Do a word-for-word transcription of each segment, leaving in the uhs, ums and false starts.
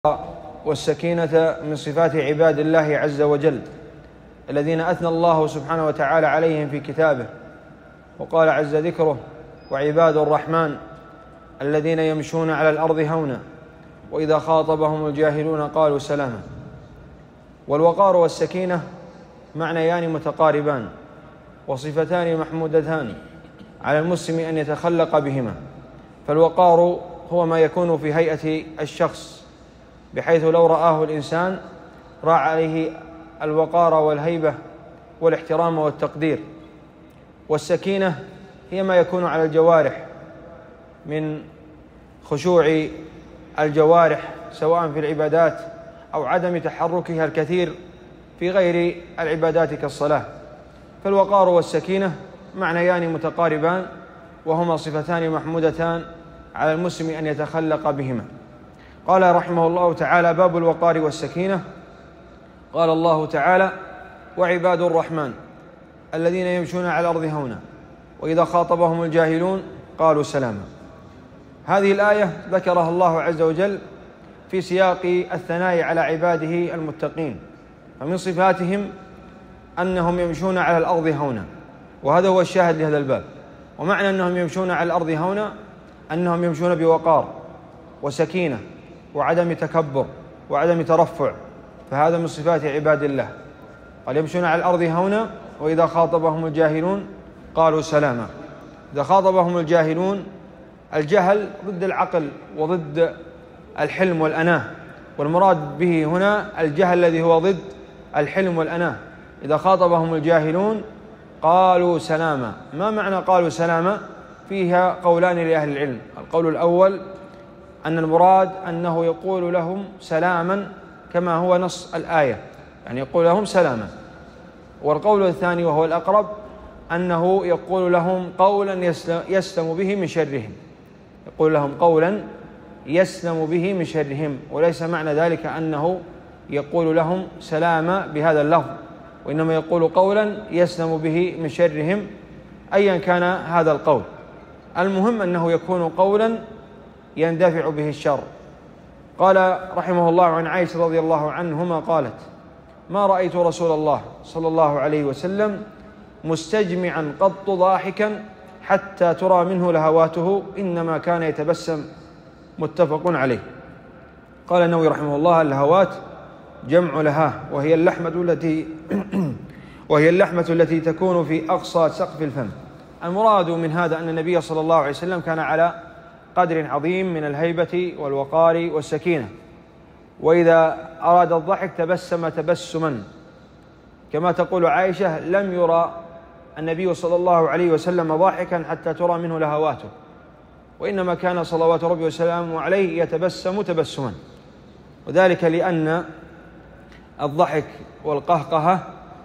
والسكينة من صفات عباد الله عز وجل الذين أثنى الله سبحانه وتعالى عليهم في كتابه، وقال عز ذكره: وعباد الرحمن الذين يمشون على الأرض هونا وإذا خاطبهم الجاهلون قالوا سلاما. والوقار والسكينة معنيان متقاربان وصفتان محمودتان على المسلم أن يتخلق بهما. فالوقار هو ما يكون في هيئة الشخص، بحيث لو رآه الإنسان راى عليه الوقار والهيبة والاحترام والتقدير. والسكينة هي ما يكون على الجوارح من خشوع الجوارح سواء في العبادات أو عدم تحركها الكثير في غير العبادات كالصلاة. فالوقار والسكينة معنيان متقاربان وهما صفتان محمودتان على المسلم أن يتخلق بهما. قال رحمه الله تعالى: باب الوقار والسكينة. قال الله تعالى: وعباد الرحمن الذين يمشون على الأرض هونا وإذا خاطبهم الجاهلون قالوا سلاما. هذه الآية ذكرها الله عز وجل في سياق الثناء على عباده المتقين، فمن صفاتهم أنهم يمشون على الأرض هونا، وهذا هو الشاهد لهذا الباب. ومعنى أنهم يمشون على الأرض هونا أنهم يمشون بوقار وسكينة وعدم تكبر وعدم ترفع، فهذا من صفات عباد الله. قال: يمشون على الأرض هونا وإذا خاطبهم الجاهلون قالوا سلاما. إذا خاطبهم الجاهلون، الجهل ضد العقل وضد الحلم والأناه، والمراد به هنا الجهل الذي هو ضد الحلم والأناه. إذا خاطبهم الجاهلون قالوا سلاما. ما معنى قالوا سلاما؟ فيها قولان لأهل العلم. القول الأول أن المراد أنه يقول لهم سلاما كما هو نص الآية، يعني يقول لهم سلاما. والقول الثاني وهو الأقرب أنه يقول لهم قولا يسلم به من شرهم، يقول لهم قولا يسلم به من شرهم، وليس معنى ذلك أنه يقول لهم سلاما بهذا اللفظ، وإنما يقول قولا يسلم به من شرهم أيا كان هذا القول. المهم أنه يكون قولا يندفع به الشر. قال رحمه الله عن عائشة رضي الله عنهما قالت: ما رأيت رسول الله صلى الله عليه وسلم مستجمعا قط ضاحكا حتى ترى منه لهواته، إنما كان يتبسم. متفق عليه. قال النووي رحمه الله: اللهوات جمع لها، وهي اللحمة التي وهي اللحمة التي تكون في أقصى سقف الفم. المراد من هذا أن النبي صلى الله عليه وسلم كان على قدر عظيم من الهيبة والوقار والسكينة، وإذا أراد الضحك تبسم تبسما، كما تقول عائشة: لم يرى النبي صلى الله عليه وسلم ضاحكا حتى ترى منه لهواته، وإنما كان صلوات ربي وسلامه عليه يتبسم تبسما. وذلك لأن الضحك والقهقهة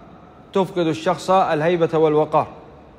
تفقد الشخص الهيبة والوقار،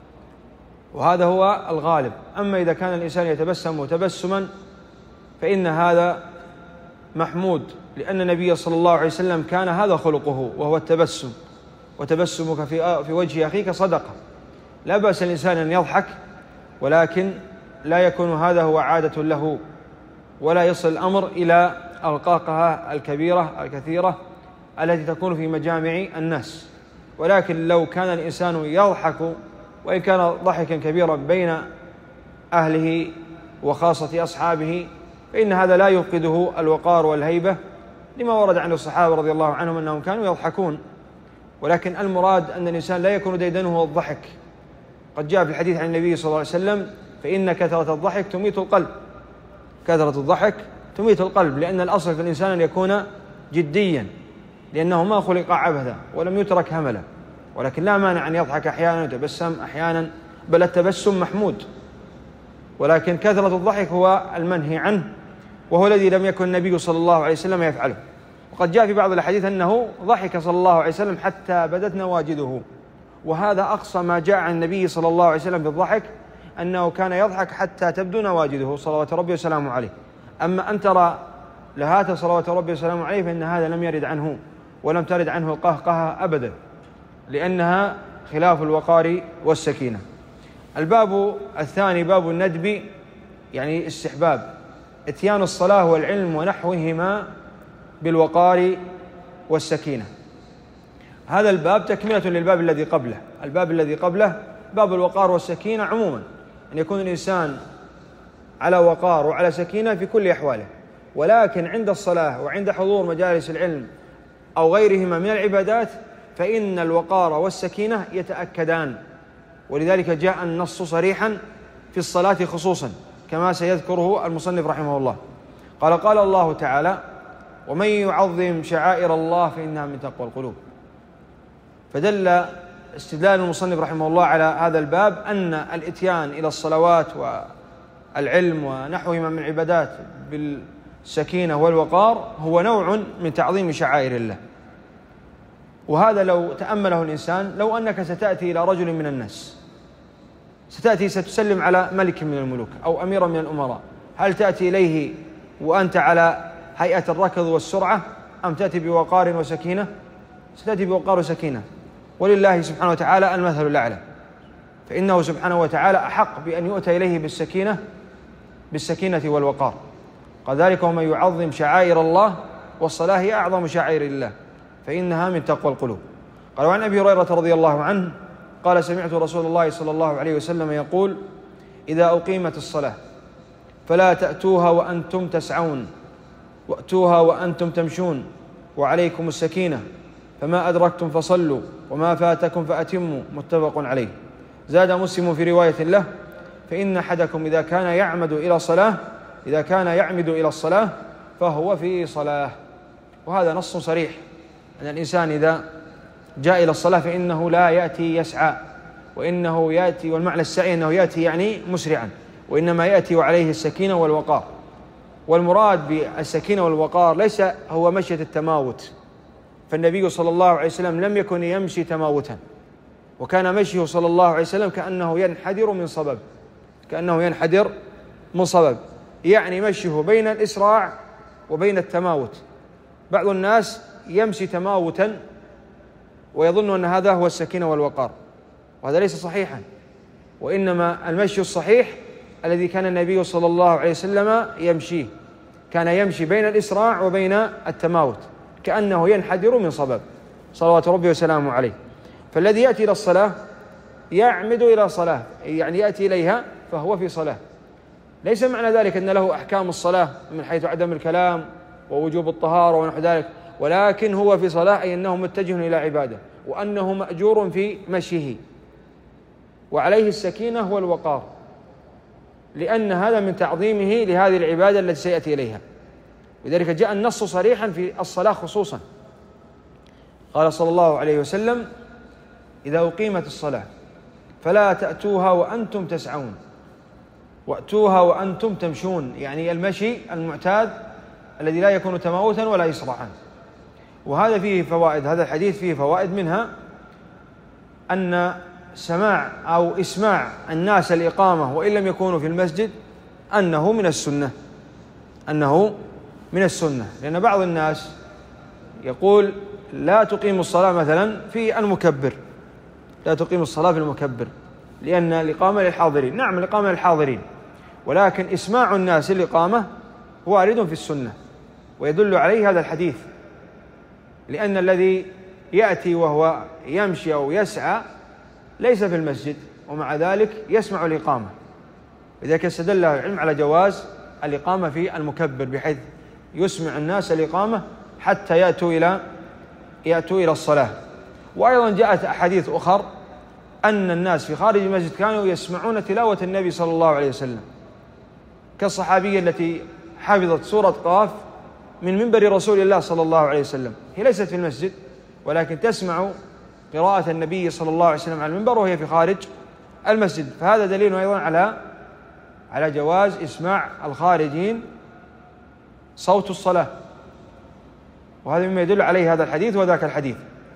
وهذا هو الغالب. أما إذا كان الإنسان يتبسم تبسما فإن هذا محمود، لأن النبي صلى الله عليه وسلم كان هذا خلقه وهو التبسم، وتبسمك في في وجه أخيك صدقة. لا بأس الإنسان أن يضحك، ولكن لا يكون هذا هو عادة له، ولا يصل الأمر إلى القهقهة الكبيرة الكثيرة التي تكون في مجامع الناس. ولكن لو كان الإنسان يضحك وإن كان ضحكا كبيرا بين أهله وخاصة أصحابه، فإن هذا لا يفقده الوقار والهيبة، لما ورد عن الصحابة رضي الله عنهم أنهم كانوا يضحكون. ولكن المراد أن الإنسان لا يكون ديدنه الضحك. قد جاء في الحديث عن النبي صلى الله عليه وسلم: فإن كثرة الضحك تميت القلب. كثرة الضحك تميت القلب، لأن الأصل في الإنسان أن يكون جديا، لأنه ما خلق عبثا ولم يترك هملا. ولكن لا مانع أن يضحك أحيانا ويتبسم أحيانا، بل التبسم محمود، ولكن كثرة الضحك هو المنهي عنه، وهو الذي لم يكن النبي صلى الله عليه وسلم يفعله. وقد جاء في بعض الحديث أنه ضحك صلى الله عليه وسلم حتى بدت نواجذه، وهذا أقصى ما جاء عن النبي صلى الله عليه وسلم بالضحك، أنه كان يضحك حتى تبدو نواجذه صلوات ربي وسلامه عليه. أما أن ترى لهات صلوات ربي وسلامه عليه فإن هذا لم يرد عنه، ولم ترد عنه القهقهة أبدا، لأنها خلاف الوقار والسكينة. الباب الثاني باب الندب، يعني استحباب اتيان الصلاة والعلم ونحوهما بالوقار والسكينة. هذا الباب تكملة للباب الذي قبله. الباب الذي قبله باب الوقار والسكينة عموما، أن يكون الإنسان على وقار وعلى سكينة في كل أحواله، ولكن عند الصلاة وعند حضور مجالس العلم أو غيرهما من العبادات فإن الوقار والسكينة يتأكدان، ولذلك جاء النص صريحا في الصلاة خصوصا كما سيذكره المصنف رحمه الله. قال قال الله تعالى: ومن يعظم شعائر الله فإنها من تقوى القلوب. فدل استدلال المصنف رحمه الله على هذا الباب أن الإتيان إلى الصلوات والعلم ونحوهما من العبادات بالسكينة والوقار هو نوع من تعظيم شعائر الله. وهذا لو تأمله الإنسان، لو أنك ستأتي إلى رجل من الناس، ستأتي ستسلم على ملك من الملوك أو أمير من الأمراء، هل تأتي إليه وأنت على هيئة الركض والسرعة أم تأتي بوقار وسكينة؟ ستأتي بوقار وسكينة، ولله سبحانه وتعالى المثل الأعلى، فإنه سبحانه وتعالى أحق بأن يؤتى إليه بالسكينة بالسكينة والوقار. قال ذلك: ومن يعظم شعائر الله، والصلاة هي أعظم شعائر الله فإنها من تقوى القلوب. قال: وعن أبي هريرة رضي الله عنه قال: سمعت رسول الله صلى الله عليه وسلم يقول: إذا أقيمت الصلاة فلا تأتوها وأنتم تسعون، وأتوها وأنتم تمشون، وعليكم السكينة، فما أدركتم فصلوا وما فاتكم فأتموا. متفق عليه. زاد مسلم في رواية له: فإن أحدكم إذا كان يعمد إلى صلاة إذا كان يعمد إلى الصلاة فهو في صلاة. وهذا نص صريح أن الإنسان إذا جاء إلى الصلاة فإنه لا يأتي يسعى، وإنه يأتي، والمعنى السعي أنه يأتي يعني مسرعا، وإنما يأتي وعليه السكينة والوقار. والمراد بالسكينة والوقار ليس هو مشية التماوت، فالنبي صلى الله عليه وسلم لم يكن يمشي تماوتا، وكان مشيه صلى الله عليه وسلم كأنه ينحدر من صبب كأنه ينحدر من صبب يعني مشيه بين الإسراع وبين التماوت. بعض الناس يمشي تماوتا ويظن أن هذا هو السكينة والوقار، وهذا ليس صحيحا، وإنما المشي الصحيح الذي كان النبي صلى الله عليه وسلم يمشيه، كان يمشي بين الإسراع وبين التماوت كأنه ينحدر من صبب، صلوات ربي وسلامه عليه. فالذي يأتي إلى الصلاة يعمد إلى صلاة، يعني يأتي إليها فهو في صلاة. ليس معنى ذلك أن له أحكام الصلاة من حيث عدم الكلام ووجوب الطهارة ونحو ذلك، ولكن هو في صلاة، أي أنه متجه إلى عبادة، وأنه مأجور في مشيه، وعليه السكينة والوقار، لأن هذا من تعظيمه لهذه العبادة التي سيأتي إليها. لذلك جاء النص صريحا في الصلاة خصوصا. قال صلى الله عليه وسلم: إذا أقيمت الصلاة فلا تأتوها وأنتم تسعون، وأتوها وأنتم تمشون، يعني المشي المعتاد الذي لا يكون تماوتا ولا يسرعا. وهذا فيه فوائد، هذا الحديث فيه فوائد، منها أن سماع أو إسماع الناس الإقامة وإن لم يكونوا في المسجد أنه من السنة أنه من السنة لأن بعض الناس يقول: لا تقيم الصلاة مثلا في المكبر، لا تقيم الصلاة في المكبر لأن الإقامة للحاضرين. نعم، الإقامة للحاضرين، ولكن إسماع الناس الإقامة وارد في السنة، ويدل عليه هذا الحديث، لأن الذي يأتي وهو يمشي أو يسعى ليس في المسجد، ومع ذلك يسمع الإقامة. لذلك استدل العلم على جواز الإقامة في المكبر، بحيث يسمع الناس الإقامة حتى يأتوا إلى يأتوا إلى الصلاة. وأيضا جاءت أحاديث أخر أن الناس في خارج المسجد كانوا يسمعون تلاوة النبي صلى الله عليه وسلم، كالصحابية التي حفظت سورة قاف من منبر رسول الله صلى الله عليه وسلم، هي ليست في المسجد ولكن تسمع قراءة النبي صلى الله عليه وسلم على المنبر وهي في خارج المسجد. فهذا دليل أيضا على على جواز إسماع الخارجين صوت الصلاة، وهذا مما يدل عليه هذا الحديث وذاك الحديث.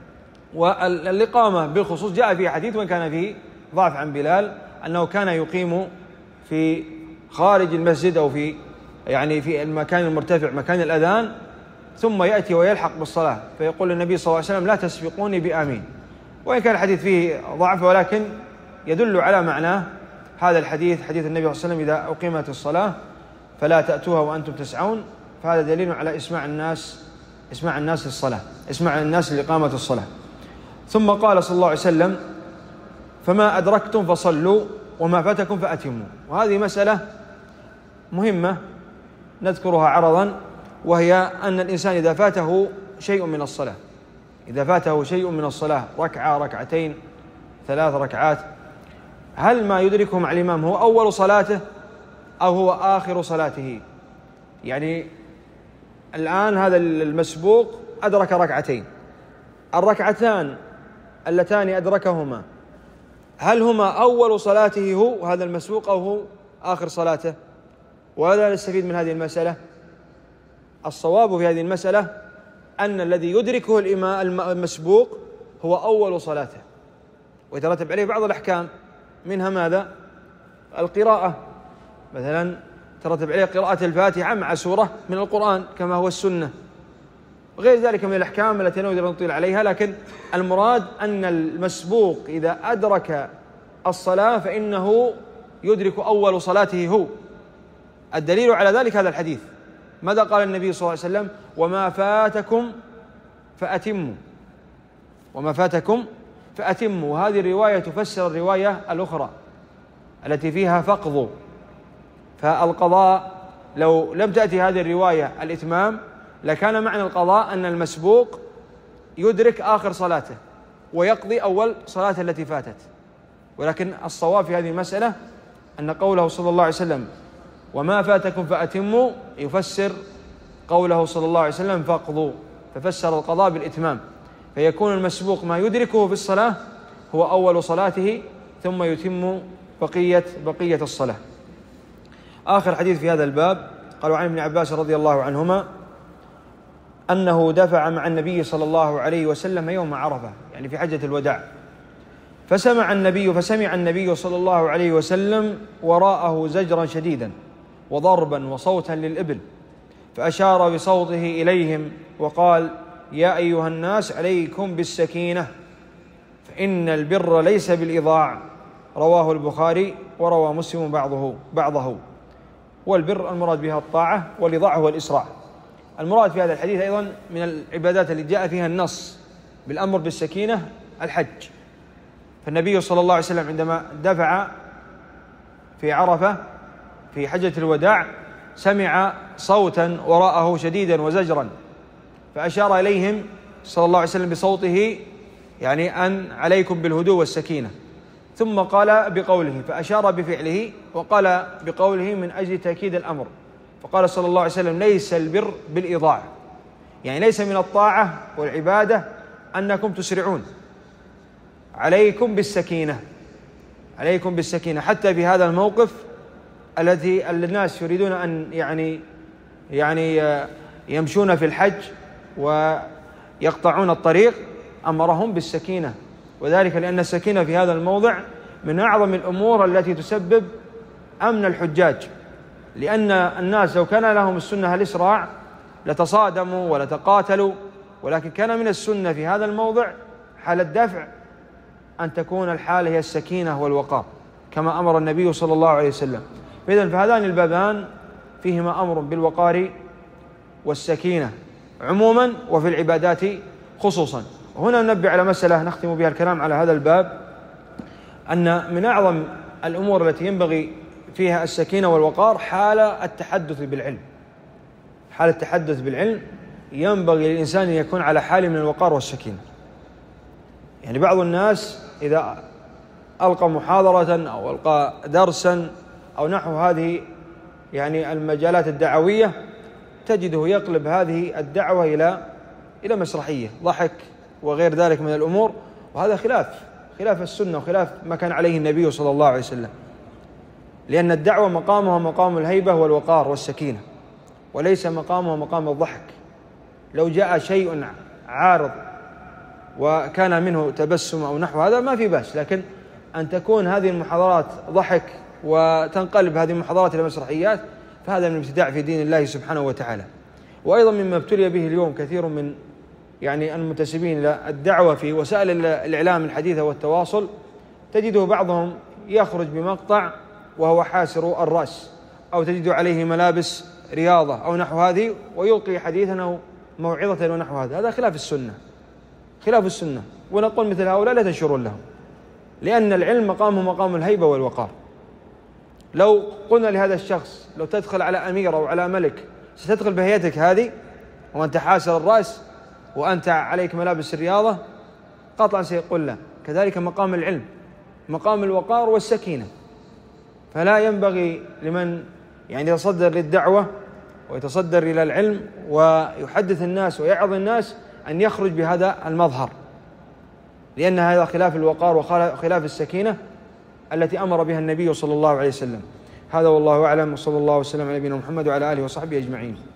والإقامة بالخصوص جاء فيه حديث وإن كان فيه ضعف عن بلال أنه كان يقيم في خارج المسجد أو في يعني في المكان المرتفع مكان الأذان، ثم يأتي ويلحق بالصلاة فيقول النبي صلى الله عليه وسلم: لا تسبقوني بآمين. وإن كان الحديث فيه ضعف ولكن يدل على معناه هذا الحديث، حديث النبي صلى الله عليه وسلم: إذا أقيمت الصلاة فلا تأتوها وأنتم تسعون. فهذا دليل على إسماع الناس اسمع الناس للصلاة، اسمع الناس لإقامة الصلاة. ثم قال صلى الله عليه وسلم: فما أدركتم فصلوا وما فاتكم فأتموا. وهذه مسألة مهمة نذكرها عرضا، وهي أن الإنسان إذا فاته شيء من الصلاة إذا فاته شيء من الصلاة ركعة ركعتين ثلاث ركعات، هل ما يدركه مع الإمام هو أول صلاته أو هو آخر صلاته؟ يعني الآن هذا المسبوق أدرك ركعتين، الركعتان اللتان أدركهما هل هما أول صلاته هو هذا المسبوق أو هو آخر صلاته؟ وهذا نستفيد من هذه المسألة. الصواب في هذه المسألة أن الذي يدركه الإمام المسبوق هو أول صلاته، ويترتب عليه بعض الأحكام، منها ماذا؟ القراءة، مثلا ترتب عليه قراءة الفاتحة مع سورة من القرآن كما هو السنة، وغير ذلك من الأحكام التي نقدر نطيل عليها. لكن المراد أن المسبوق إذا أدرك الصلاة فإنه يدرك أول صلاته هو. الدليل على ذلك هذا الحديث. ماذا قال النبي صلى الله عليه وسلم؟ وما فاتكم فأتموا وما فاتكم فأتموا. وهذه الرواية تفسر الرواية الأخرى التي فيها فقضوا، فالقضاء لو لم تأتي هذه الرواية الإتمام لكان معنى القضاء أن المسبوق يدرك آخر صلاته ويقضي أول صلاة التي فاتت. ولكن الصواب في هذه المسألة أن قوله صلى الله عليه وسلم وما فاتكم فأتموا يفسر قوله صلى الله عليه وسلم فاقضوا، ففسر القضاء بالإتمام، فيكون المسبوق ما يدركه في الصلاة هو أول صلاته ثم يتم بقية بقية الصلاة. آخر حديث في هذا الباب قالوا عن ابن عباس رضي الله عنهما أنه دفع مع النبي صلى الله عليه وسلم يوم عرفة، يعني في حجة الوداع، فسمع النبي فسمع النبي صلى الله عليه وسلم وراءه زجرا شديدا وضربا وصوتا للإبل، فأشار بصوته إليهم وقال يا أيها الناس عليكم بالسكينة فإن البر ليس بالإضاع. رواه البخاري وروى مسلم بعضه بعضه. والبر المراد بها الطاعة، والإضاعة هو الإسراع. المراد في هذا الحديث أيضا من العبادات التي جاء فيها النص بالأمر بالسكينة الحج. فالنبي صلى الله عليه وسلم عندما دفع في عرفة في حجة الوداع سمع صوتا وراءه شديدا وزجرا، فأشار إليهم صلى الله عليه وسلم بصوته يعني أن عليكم بالهدوء والسكينة، ثم قال بقوله، فأشار بفعله وقال بقوله من أجل تأكيد الأمر، فقال صلى الله عليه وسلم ليس البر بالإضاعة، يعني ليس من الطاعة والعبادة أنكم تسرعون، عليكم بالسكينة عليكم بالسكينة. حتى في هذا الموقف الذي الناس يريدون أن يعني يعني يمشون في الحج ويقطعون الطريق أمرهم بالسكينة، وذلك لأن السكينة في هذا الموضع من أعظم الأمور التي تسبب أمن الحجاج، لأن الناس لو كان لهم السنة الإسراع لتصادموا ولتقاتلوا، ولكن كان من السنة في هذا الموضع حال الدفع أن تكون الحالة هي السكينة والوقار كما أمر النبي صلى الله عليه وسلم. فإذن فهذان البابان فيهما أمر بالوقار والسكينة عموما وفي العبادات خصوصا. وهنا ننبه على مسألة نختم بها الكلام على هذا الباب، أن من أعظم الأمور التي ينبغي فيها السكينة والوقار حال التحدث بالعلم. حال التحدث بالعلم ينبغي للإنسان أن يكون على حال من الوقار والسكينة. يعني بعض الناس إذا ألقى محاضرة أو ألقى درسا أو نحو هذه يعني المجالات الدعوية تجده يقلب هذه الدعوة إلى إلى مسرحية، ضحك وغير ذلك من الأمور، وهذا خلاف خلاف السنة وخلاف ما كان عليه النبي صلى الله عليه وسلم، لأن الدعوة مقامها مقام الهيبة والوقار والسكينة، وليس مقامها مقام الضحك. لو جاء شيء عارض وكان منه تبسم أو نحو هذا ما في بأس، لكن أن تكون هذه المحاضرات ضحك وتنقلب هذه المحاضرات إلى مسرحيات فهذا من الابتداع في دين الله سبحانه وتعالى. وأيضا مما ابتلي به اليوم كثير من يعني المنتسبين إلى الدعوة في وسائل الإعلام الحديثة والتواصل، تجده بعضهم يخرج بمقطع وهو حاسر الرأس، أو تجد عليه ملابس رياضة أو نحو هذه ويلقي حديثا أو موعظة ونحو هذا، هذا خلاف السنة، خلاف السنة. ونقول مثل هؤلاء لا تنشرون لهم، لأن العلم مقامه مقام الهيبة والوقار. لو قلنا لهذا الشخص لو تدخل على أمير أو على ملك ستدخل بهيئتك هذه وأنت حاسر الرأس وأنت عليك ملابس الرياضة، قطعا سيقول لا. كذلك مقام العلم مقام الوقار والسكينة، فلا ينبغي لمن يعني يتصدر للدعوة ويتصدر إلى العلم ويحدث الناس ويعظ الناس أن يخرج بهذا المظهر، لأن هذا خلاف الوقار وخلاف السكينة التي أمر بها النبي صلى الله عليه وسلم. هذا والله أعلم، وصلى الله وسلم على نبينا محمد وعلى آله وصحبه أجمعين.